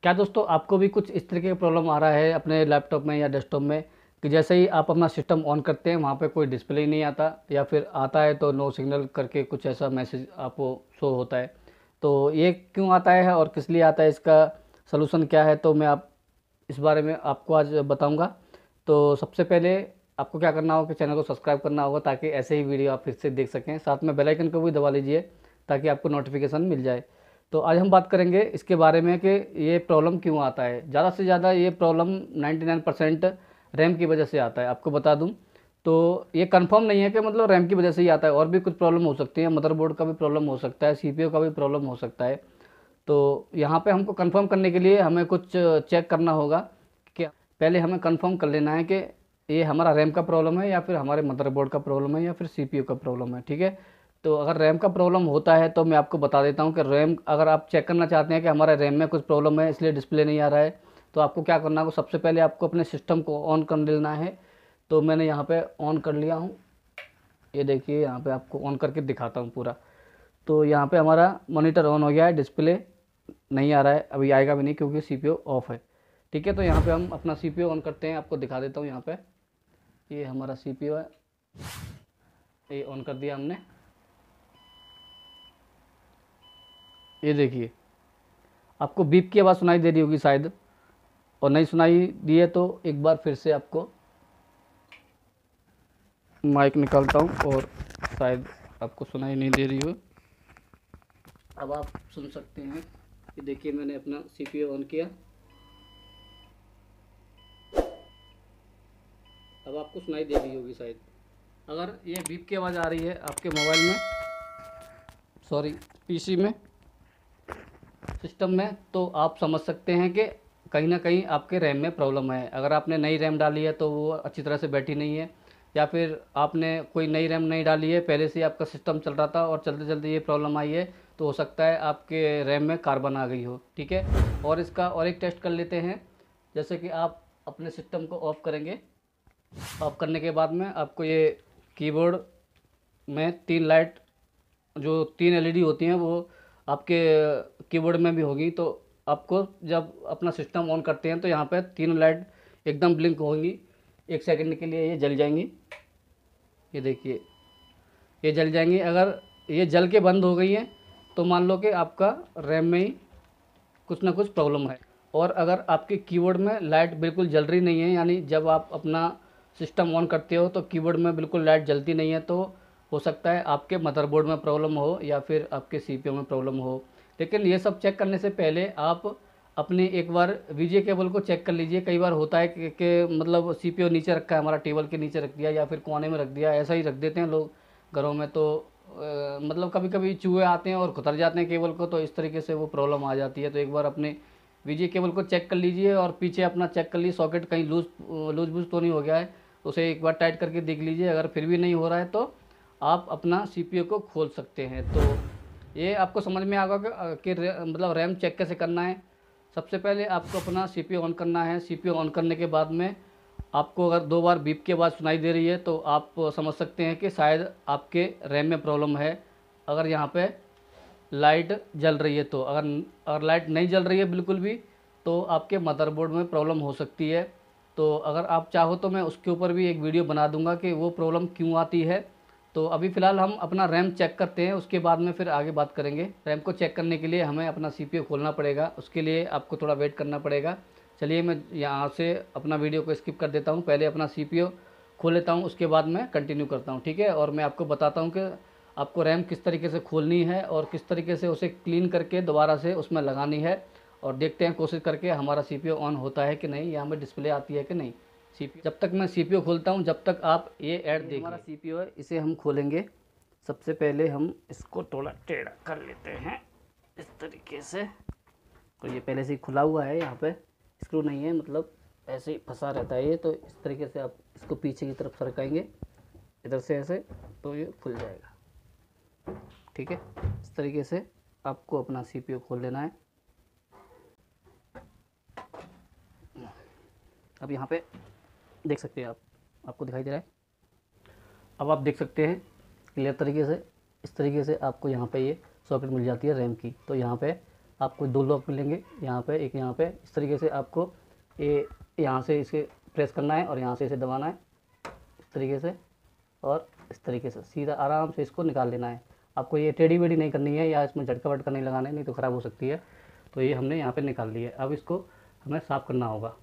क्या दोस्तों आपको भी कुछ इस तरीके का प्रॉब्लम आ रहा है अपने लैपटॉप में या डेस्कटॉप में कि जैसे ही आप अपना सिस्टम ऑन करते हैं वहाँ पे कोई डिस्प्ले ही नहीं आता, या फिर आता है तो नो सिग्नल करके कुछ ऐसा मैसेज आपको शो होता है। तो ये क्यों आता है और किस लिए आता है, इसका सलूशन क्या है, तो मैं आप इस बारे में आपको आज बताऊंगा। तो सबसे पहले आपको क्या करना होगा कि चैनल को सब्सक्राइब करना होगा ताकि ऐसे ही वीडियो आप फिर से देख सकें। साथ में बेल आइकन को भी दबा लीजिए ताकि आपको नोटिफिकेशन मिल जाए। तो आज हम बात करेंगे इसके बारे में कि ये प्रॉब्लम क्यों आता है। ज़्यादा से ज़्यादा ये प्रॉब्लम 99% रैम की वजह से आता है, आपको बता दूं। तो ये कंफर्म नहीं है कि मतलब रैम की वजह से ही आता है, और भी कुछ प्रॉब्लम हो सकती है, मदरबोर्ड का भी प्रॉब्लम हो सकता है, सीपीयू का भी प्रॉब्लम हो सकता है। तो यहाँ पे हमको कंफर्म करने के लिए हमें कुछ चेक करना होगा कि पहले हमें कंफर्म कर लेना है कि ये हमारा रैम का प्रॉब्लम है या फिर हमारे मदरबोर्ड का प्रॉब्लम है या फिर सीपीयू का प्रॉब्लम है, ठीक है। तो अगर रैम का प्रॉब्लम होता है तो मैं आपको बता देता हूँ कि रैम, अगर आप चेक करना चाहते हैं कि हमारे रैम में कुछ प्रॉब्लम है इसलिए डिस्प्ले नहीं आ रहा है, तो आपको क्या करना होगा, सबसे पहले आपको अपने सिस्टम को ऑन कर लेना है। तो मैंने यहाँ पे ऑन कर लिया हूँ, ये देखिए यहाँ पे आपको ऑन करके दिखाता हूँ पूरा। तो यहाँ पे हमारा मॉनिटर ऑन हो गया है, डिस्प्ले नहीं आ रहा है, अभी आएगा भी नहीं क्योंकि सीपीयू ऑफ है, ठीक है। तो यहाँ पे हम अपना सीपीयू ऑन करते हैं, आपको दिखा देता हूँ। यहाँ पे ये हमारा सीपीयू है, ये ऑन कर दिया हमने। ये देखिए आपको बीप की आवाज़ सुनाई दे रही होगी शायद, और नहीं सुनाई दी है तो एक बार फिर से आपको माइक निकालता हूँ और शायद आपको सुनाई नहीं दे रही हो। अब आप सुन सकते हैं कि देखिए मैंने अपना सीपीयू ऑन किया, अब आपको सुनाई दे रही होगी शायद। अगर ये बीप की आवाज़ आ रही है आपके मोबाइल में, सॉरी पीसी में, सिस्टम में, तो आप समझ सकते हैं कि कहीं ना कहीं आपके रैम में प्रॉब्लम है। अगर आपने नई रैम डाली है तो वो अच्छी तरह से बैठी नहीं है, या फिर आपने कोई नई रैम नहीं डाली है, पहले से ही आपका सिस्टम चल रहा था और चलते चलते ये प्रॉब्लम आई है, तो हो सकता है आपके रैम में कार्बन आ गई हो, ठीक है। और इसका और एक टेस्ट कर लेते हैं। जैसे कि आप अपने सिस्टम को ऑफ़ करेंगे, ऑफ़ करने के बाद में आपको ये कीबोर्ड में तीन लाइट, जो तीन एलईडी होती हैं वो आपके कीबोर्ड में भी होगी। तो आपको जब अपना सिस्टम ऑन करते हैं तो यहाँ पे तीनों लाइट एकदम ब्लिंक होंगी, एक सेकंड के लिए ये जल जाएंगी। ये देखिए ये जल जाएंगी। अगर ये जल के बंद हो गई हैं तो मान लो कि आपका रैम में ही कुछ ना कुछ प्रॉब्लम है। और अगर आपके कीबोर्ड में लाइट बिल्कुल जल रही नहीं है, यानी जब आप अपना सिस्टम ऑन करते हो तो कीबोर्ड में बिल्कुल लाइट जलती नहीं है, तो हो सकता है आपके मदरबोर्ड में प्रॉब्लम हो या फिर आपके सीपीयू में प्रॉब्लम हो। लेकिन ये सब चेक करने से पहले आप अपने एक बार वीजे केबल को चेक कर लीजिए। कई बार होता है कि मतलब सीपीयू नीचे रखा है, हमारा टेबल के नीचे रख दिया या फिर कोने में रख दिया, ऐसा ही रख देते हैं लोग घरों में। तो मतलब कभी कभी चूहे आते हैं और खुतर जाते हैं केबल को, तो इस तरीके से वो प्रॉब्लम आ जाती है। तो एक बार अपने वीजे केबल को चेक कर लीजिए और पीछे अपना चेक कर लीजिए सॉकेट कहीं लूज लूज बूज तो नहीं हो गया है, तो उसे एक बार टाइट करके देख लीजिए। अगर फिर भी नहीं हो रहा है तो आप अपना सीपीयू को खोल सकते हैं। तो ये आपको समझ में आएगा मतलब रैम चेक कैसे करना है। सबसे पहले आपको अपना सीपीयू ऑन करना है। सीपीयू ऑन करने के बाद में आपको अगर दो बार बीप की आवाज़ सुनाई दे रही है तो आप समझ सकते हैं कि शायद आपके रैम में प्रॉब्लम है। अगर यहाँ पे लाइट जल रही है तो, अगर लाइट नहीं जल रही है बिल्कुल भी, तो आपके मदरबोर्ड में प्रॉब्लम हो सकती है। तो अगर आप चाहो तो मैं उसके ऊपर भी एक वीडियो बना दूंगा कि वो प्रॉब्लम क्यों आती है। तो अभी फ़िलहाल हम अपना रैम चेक करते हैं, उसके बाद में फिर आगे बात करेंगे। रैम को चेक करने के लिए हमें अपना सीपीयू खोलना पड़ेगा, उसके लिए आपको थोड़ा वेट करना पड़ेगा। चलिए मैं यहाँ से अपना वीडियो को स्किप कर देता हूँ, पहले अपना सीपीयू खोल लेता हूँ, उसके बाद मैं कंटिन्यू करता हूँ, ठीक है। और मैं आपको बताता हूँ कि आपको रैम किस तरीके से खोलनी है और किस तरीके से उसे क्लीन करके दोबारा से उसमें लगानी है। और देखते हैं कोशिश करके हमारा सीपीयू ऑन होता है कि नहीं, या हमें डिस्प्ले आती है कि नहीं। सीपीयू, जब तक मैं सीपीयू खोलता हूँ जब तक आप ये ऐड देखिए। हमारा सीपीयू है, इसे हम खोलेंगे। सबसे पहले हम इसको थोड़ा टेढ़ा कर लेते हैं इस तरीके से। तो ये पहले से ही खुला हुआ है, यहाँ पे स्क्रू नहीं है, मतलब ऐसे ही फंसा रहता है ये। तो इस तरीके से आप इसको पीछे की तरफ सरकाएंगे इधर से ऐसे, तो ये खुल जाएगा, ठीक है। इस तरीके से आपको अपना सीपीयू खोल लेना है। अब यहाँ पे देख सकते हैं आप, आपको दिखाई दे रहा है। अब आप देख सकते हैं क्लियर तरीके से, इस तरीके से आपको यहाँ पे ये सॉकेट मिल जाती है रैम की। तो यहाँ पे आपको 2 लॉक मिलेंगे, यहाँ पे एक यहाँ पे। इस तरीके से आपको ये यहाँ से इसे प्रेस करना है और यहाँ से इसे दबाना है इस तरीके से, और इस तरीके से सीधा आराम से इसको निकाल लेना है। आपको ये टेढ़ी बेढ़ी नहीं करनी है या इसमें झटका वटका नहीं लगाना है, नहीं तो ख़राब हो सकती है। तो ये हमने यहाँ पे निकाल लिया है। अब इसको हमें साफ़ करना होगा।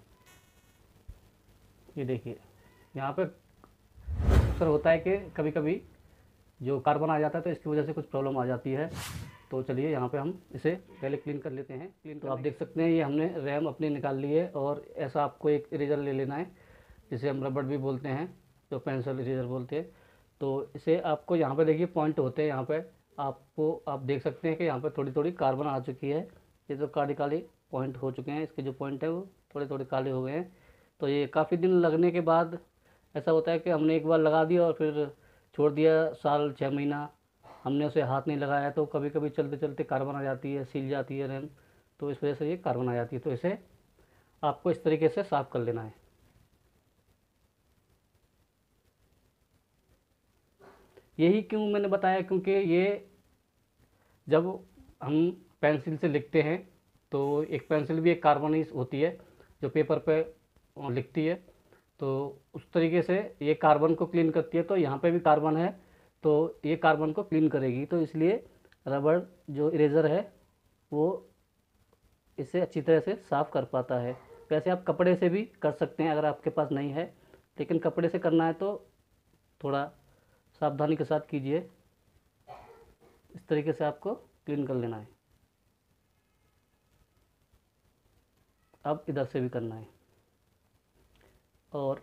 ये देखिए यहाँ पे अक्सर होता है कि कभी कभी जो कार्बन आ जाता है तो इसकी वजह से कुछ प्रॉब्लम आ जाती है। तो चलिए यहाँ पे हम इसे पहले क्लीन कर लेते हैं। तो आप देख सकते हैं ये हमने रैम अपनी निकाल ली है। और ऐसा आपको एक इरेज़र ले लेना है, जिसे हम रबड़ भी बोलते हैं, जो पेंसिल इरेज़र बोलते हैं। तो इसे आपको यहाँ पे देखिए पॉइंट होते हैं, यहाँ पे आपको आप देख सकते हैं कि यहाँ पे थोड़ी थोड़ी कार्बन आ चुकी है। ये तो काली काली पॉइंट हो चुके हैं, इसके जो पॉइंट है वो थोड़े थोड़े काले हो गए हैं। तो ये काफ़ी दिन लगने के बाद ऐसा होता है कि हमने एक बार लगा दिया और फिर छोड़ दिया, साल 6 महीना हमने उसे हाथ नहीं लगाया, तो कभी कभी चलते चलते कार्बन आ जाती है, सील जाती है रैम। तो इस वजह से ये कार्बन आ जाती है। तो इसे आपको इस तरीके से साफ़ कर लेना है। यही क्यों मैंने बताया, क्योंकि ये जब हम पेंसिल से लिखते हैं तो एक पेंसिल भी एक कार्बन ही होती है जो पेपर पे लिखती है। तो उस तरीके से ये कार्बन को क्लीन करती है। तो यहाँ पे भी कार्बन है तो ये कार्बन को क्लीन करेगी। तो इसलिए रबड़ जो इरेज़र है वो इसे अच्छी तरह से साफ़ कर पाता है। वैसे आप कपड़े से भी कर सकते हैं अगर आपके पास नहीं है, लेकिन कपड़े से करना है तो थोड़ा सावधानी के साथ कीजिए। इस तरीके से आपको क्लीन कर लेना है। अब इधर से भी करना है। और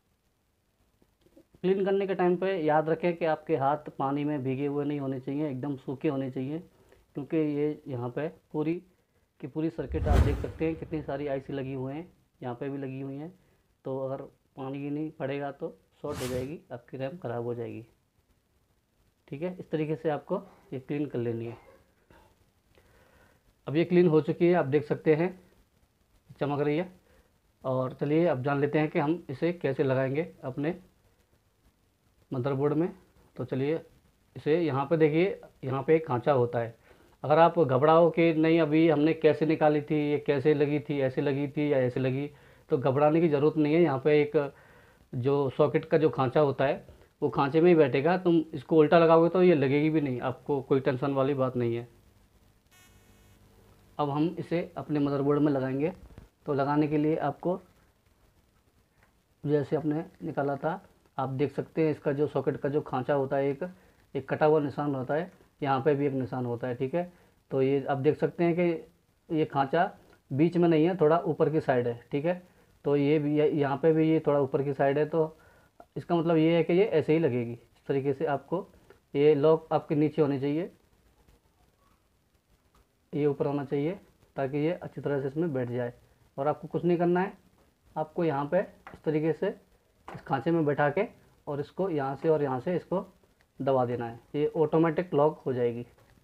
क्लीन करने के टाइम पे याद रखें कि आपके हाथ पानी में भीगे हुए नहीं होने चाहिए, एकदम सूखे होने चाहिए। क्योंकि ये यहाँ पे पूरी की पूरी सर्किट आप देख सकते हैं कितनी सारी आईसी लगी हुए हैं, यहाँ पे भी लगी हुई हैं। तो अगर पानी नहीं पड़ेगा तो शॉर्ट हो जाएगी, आपकी रैम ख़राब हो जाएगी। ठीक है, इस तरीके से आपको ये क्लीन कर लेनी है। अब ये क्लीन हो चुकी है, आप देख सकते हैं चमक रही है। और चलिए अब जान लेते हैं कि हम इसे कैसे लगाएंगे अपने मदरबोर्ड में। तो चलिए इसे यहाँ पे देखिए, यहाँ पे एक खांचा होता है। अगर आप घबराओ कि नहीं अभी हमने कैसे निकाली थी, ये कैसे लगी थी, ऐसे लगी थी या ऐसे लगी, तो घबराने की ज़रूरत नहीं है। यहाँ पे एक जो सॉकेट का जो खांचा होता है वो खांचे में ही बैठेगा। तुम इसको उल्टा लगाओगे तो ये लगेगी भी नहीं, आपको कोई टेंशन वाली बात नहीं है। अब हम इसे अपने मदरबोर्ड में लगाएंगे। तो लगाने के लिए आपको जैसे आपने निकाला था, आप देख सकते हैं इसका जो सॉकेट का जो खांचा होता है एक कटा हुआ निशान होता है, यहाँ पे भी एक निशान होता है। ठीक है, तो ये आप देख सकते हैं कि ये खांचा बीच में नहीं है, थोड़ा ऊपर की साइड है। ठीक है, तो ये भी यहाँ पे भी ये थोड़ा ऊपर की साइड है। तो इसका मतलब ये है कि ये ऐसे ही लगेगी। इस तरीके से आपको ये लॉक आपके नीचे होने चाहिए, ये ऊपर होना चाहिए ताकि ये अच्छी तरह से इसमें बैठ जाए। और आपको कुछ नहीं करना है, आपको यहाँ पे इस तरीके से इस खांचे में बैठा के और इसको यहाँ से और यहाँ से इसको दबा देना है, ये ऑटोमेटिक लॉक हो जाएगी।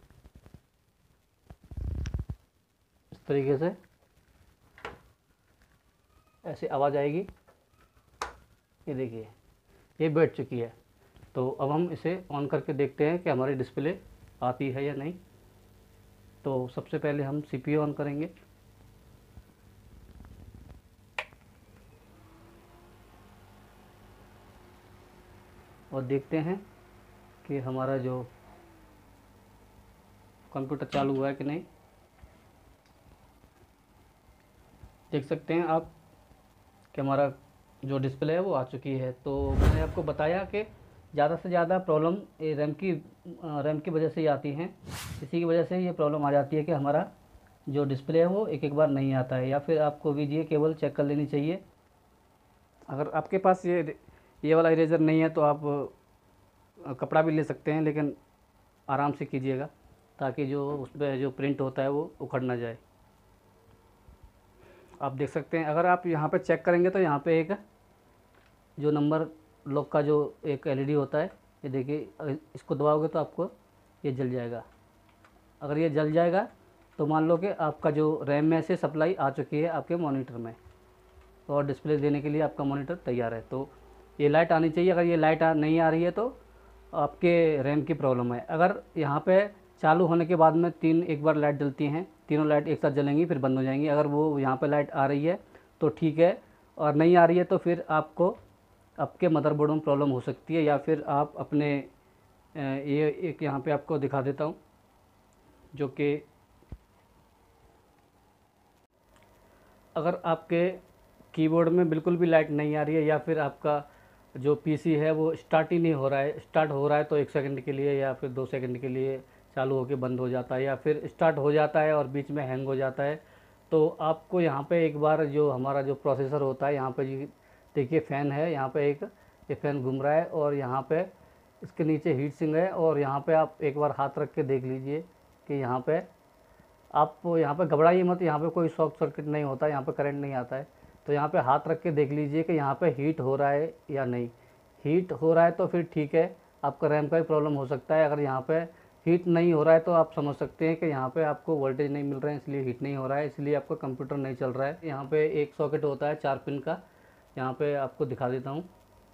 इस तरीके से ऐसे आवाज़ आएगी। ये देखिए ये बैठ चुकी है। तो अब हम इसे ऑन करके देखते हैं कि हमारी डिस्प्ले आती है या नहीं। तो सबसे पहले हम सीपीयू ऑन करेंगे। और देखते हैं कि हमारा जो कंप्यूटर चालू हुआ है कि नहीं। देख सकते हैं आप कि हमारा जो डिस्प्ले है वो आ चुकी है। तो मैंने आपको बताया कि ज़्यादा से ज़्यादा प्रॉब्लम ये रैम की वजह से ही आती हैं। इसी की वजह से ये प्रॉब्लम आ जाती है कि हमारा जो डिस्प्ले है वो एक एक बार नहीं आता है। या फिर आपको वीजीए केबल चेक कर लेनी चाहिए। अगर आपके पास ये वाला इरेज़र नहीं है तो आप कपड़ा भी ले सकते हैं, लेकिन आराम से कीजिएगा ताकि जो उस पर जो प्रिंट होता है वो उखड़ ना जाए। आप देख सकते हैं, अगर आप यहाँ पे चेक करेंगे तो यहाँ पे एक जो नंबर लॉक का जो एक एलईडी होता है, ये देखिए, इसको दबाओगे तो आपको ये जल जाएगा। अगर ये जल जाएगा तो मान लो कि आपका जो रैम में से सप्लाई आ चुकी है आपके मॉनिटर में और डिस्प्ले देने के लिए आपका मॉनिटर तैयार है। तो ये लाइट आनी चाहिए। अगर ये लाइट नहीं आ रही है तो आपके रैम की प्रॉब्लम है। अगर यहाँ पे चालू होने के बाद में एक बार लाइट जलती हैं तीनों लाइट एक साथ जलेंगी फिर बंद हो जाएंगी। अगर वो यहाँ पे लाइट आ रही है तो ठीक है, और नहीं आ रही है तो फिर आपको आपके मदरबोर्ड में प्रॉब्लम हो सकती है। या फिर आप अपने ये एक यहाँ पे आपको दिखा देता हूँ, जो कि अगर आपके कीबोर्ड में बिल्कुल भी लाइट नहीं आ रही है या फिर आपका जो पीसी है वो स्टार्ट ही नहीं हो रहा है, स्टार्ट हो रहा है तो 1 सेकंड के लिए या फिर 2 सेकंड के लिए चालू होकर बंद हो जाता है, या फिर स्टार्ट हो जाता है और बीच में हैंग हो जाता है, तो आपको यहाँ पे एक बार जो हमारा जो प्रोसेसर होता है, यहाँ पे जी देखिए फ़ैन है, यहाँ पे एक ये फ़ैन घूम रहा है और यहाँ पे इसके नीचे हीट सिंक है, और यहाँ पे आप एक बार हाथ रख के देख लीजिए कि यहाँ पे आप यहाँ पे घबराइए मत, यहाँ पे कोई शॉर्ट सर्किट नहीं होता है, यहाँ पे करंट नहीं आता है। तो यहाँ पे हाथ रख के देख लीजिए कि यहाँ पे हीट हो रहा है या नहीं। हीट हो रहा है तो फिर ठीक है, आपका रैम का ही प्रॉब्लम हो सकता है। अगर यहाँ पे हीट नहीं हो रहा है तो आप समझ सकते हैं कि यहाँ पे आपको वोल्टेज नहीं मिल रहा है, इसलिए हीट नहीं हो रहा है, इसलिए आपका कंप्यूटर नहीं चल रहा है। यहाँ पे एक सॉकेट होता है 4 पिन का, यहाँ पे आपको दिखा देता हूँ।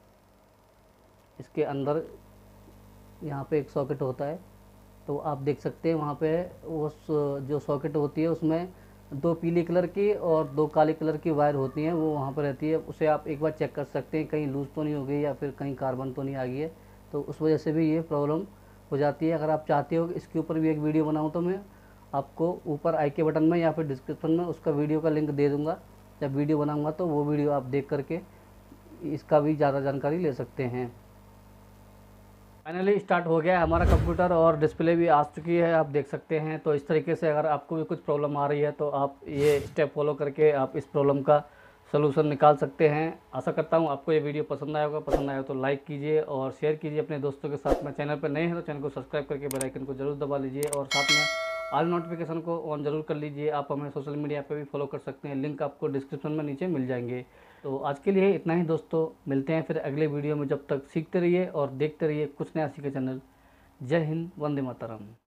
इसके अंदर यहाँ पे एक सॉकेट होता है, तो आप देख सकते हैं वहाँ पे उस जो सॉकेट होती है उसमें 2 पीली कलर की और 2 काले कलर की वायर होती हैं, वो वहाँ पर रहती है। उसे आप एक बार चेक कर सकते हैं कहीं लूज़ तो नहीं हो गई या फिर कहीं कार्बन तो नहीं आ गई है, तो उस वजह से भी ये प्रॉब्लम हो जाती है। अगर आप चाहते हो कि इसके ऊपर भी एक वीडियो बनाऊँ तो मैं आपको ऊपर आई के बटन में या फिर डिस्क्रिप्शन में उसका वीडियो का लिंक दे दूँगा। जब वीडियो बनाऊँगा तो वो वीडियो आप देख करके इसका भी ज़्यादा जानकारी ले सकते हैं। फाइनली स्टार्ट हो गया है हमारा कंप्यूटर और डिस्प्ले भी आ चुकी है, आप देख सकते हैं। तो इस तरीके से अगर आपको भी कुछ प्रॉब्लम आ रही है तो आप ये स्टेप फॉलो करके आप इस प्रॉब्लम का सलूशन निकाल सकते हैं। आशा करता हूँ आपको ये वीडियो पसंद आया होगा। पसंद आया तो लाइक कीजिए और शेयर कीजिए अपने दोस्तों के साथ में। चैनल पर नए हैं तो चैनल को सब्सक्राइब करके बेल आइकन को जरूर दबा लीजिए और साथ में ऑल नोटिफिकेशन को ऑन जरूर कर लीजिए। आप हमें सोशल मीडिया पर भी फॉलो कर सकते हैं, लिंक आपको डिस्क्रिप्शन में नीचे मिल जाएंगे। तो आज के लिए इतना ही दोस्तों, मिलते हैं फिर अगले वीडियो में। जब तक सीखते रहिए और देखते रहिए कुछ नया सीखे चैनल। जय हिंद, वंदे मातरम।